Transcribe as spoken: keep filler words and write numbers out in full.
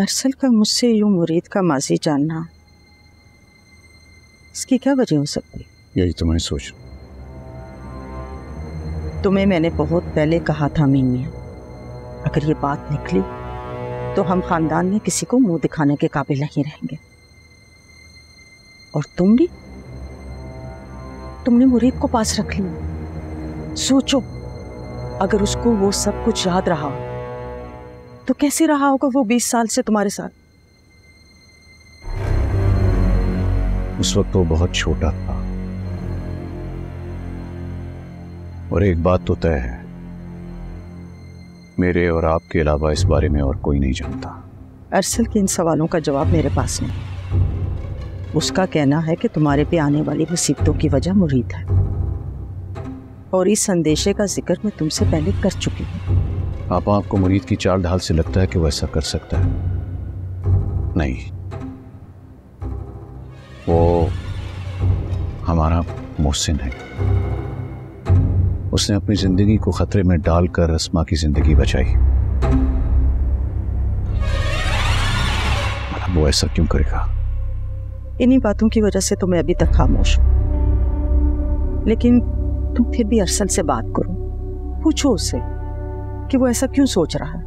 अरसल का मुझसे यूं मुरीद का माजी जानना, इसकी क्या वजह हो सकती? यही तो मैं सोच रहा हूं। तुम्हें मैंने बहुत पहले कहा था मीमिया, अगर ये बात निकली तो हम खानदान में किसी को मुंह दिखाने के काबिल नहीं रहेंगे। और तुम भी, तुमने मुरीद को पास रख लिया। सोचो, अगर उसको वो सब कुछ याद रहा तो कैसे रहा होगा वो बीस साल से तुम्हारे साथ? उस वक्त वो बहुत छोटा था। और एक बात तो तय है, मेरे और आपके अलावा इस बारे में और कोई नहीं जानता। अरसल के इन सवालों का जवाब मेरे पास नहीं। उसका कहना है कि तुम्हारे पे आने वाली मुसीबतों की वजह मुरीद है, और इस संदेशे का जिक्र मैं तुमसे पहले कर चुकी हूँ। आप आपको मुरीद की चाल ढाल से लगता है कि वो ऐसा कर सकता है? नहीं, वो हमारा मोहसिन है। उसने अपनी जिंदगी को खतरे में डालकर अस्मा की जिंदगी बचाई। मतलब वो ऐसा क्यों करेगा? इन्हीं बातों की वजह से तो मैं अभी तक खामोश हूं। लेकिन तुम फिर भी अरसल से बात करो, पूछो उससे कि वो ऐसा क्यों सोच रहा है।